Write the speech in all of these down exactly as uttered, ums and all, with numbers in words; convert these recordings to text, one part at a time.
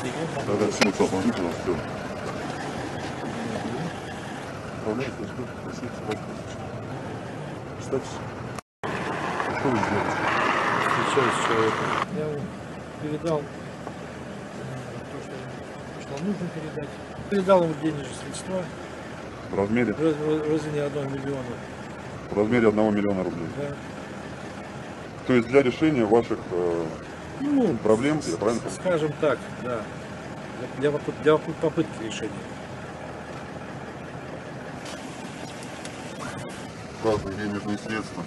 Тогда смысл, помните, пожалуйста. Управляете, спасибо, Кстати, что вы сделаете? Встречаюсь с человеком. Я ему передал то, что, что нужно передать. Передал ему денежные средства В размере? в, в размере одного миллиона. В размере одного миллиона рублей. Да. То есть для решения ваших э, Ну, проблем, я правильно понимаю? скажем так, да. Для, для, для попытки решения. Разные денежные средства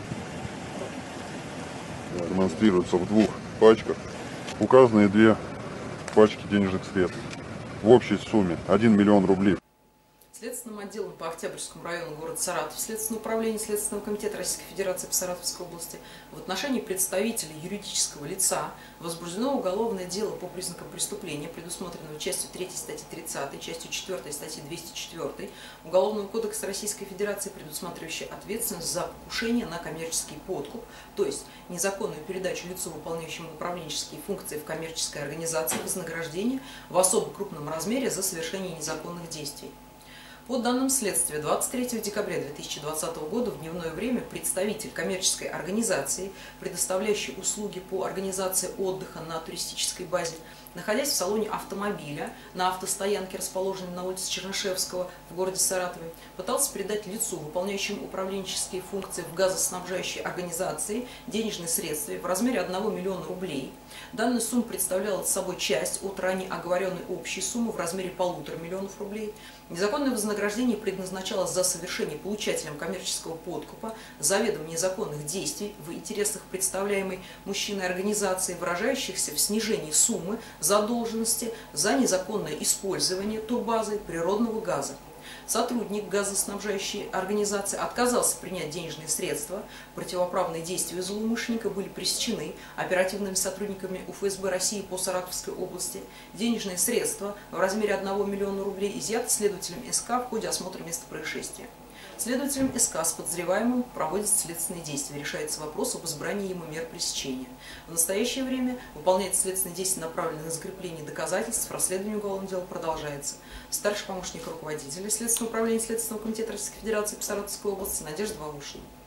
демонстрируются в двух пачках. Указаны две пачки денежных средств в общей сумме один миллион рублей. Следственным отделом по Октябрьскому району города Саратов, Следственное управление Следственного комитета Российской Федерации по Саратовской области в отношении представителей юридического лица возбуждено уголовное дело по признакам преступления, предусмотренного частью третьей статьи тридцатой, частью четвёртой статьи двести четвёртой Уголовного кодекса Российской Федерации, предусматривающей ответственность за покушение на коммерческий подкуп, то есть незаконную передачу лицу, выполняющему управленческие функции в коммерческой организации, вознаграждения в особо крупном размере за совершение незаконных действий. По данным следствия, двадцать третьего декабря две тысячи двадцатого года в дневное время представитель коммерческой организации, предоставляющей услуги по организации отдыха на туристической базе, находясь в салоне автомобиля на автостоянке, расположенной на улице Чернышевского в городе Саратове, пытался передать лицу, выполняющему управленческие функции в газоснабжающей организации, денежные средства в размере одного миллиона рублей. Данная сумма представляла собой часть от ранее оговоренной общей суммы в размере полутора миллионов рублей. Незаконное вознаграждение предназначалось за совершение получателем коммерческого подкупа заведомо незаконных действий в интересах представляемой мужчиной организации, выражающихся в снижении суммы задолженности за незаконное использование турбазой природного газа. Сотрудник газоснабжающей организации отказался принять денежные средства. Противоправные действия злоумышленника были пресечены оперативными сотрудниками У Ф С Б России по Саратовской области. Денежные средства в размере одного миллиона рублей изъяты следователем С К в ходе осмотра места происшествия. Следователем С К с подозреваемым проводятся следственные действия. Решается вопрос об избрании ему мер пресечения. В настоящее время выполняется следственные действия, направленные на закрепление доказательств. Расследование уголовного дела продолжается. Старший помощник руководителя Следственного управления Следственного комитета Российской Федерации по Саратовской области Надежда Волошина.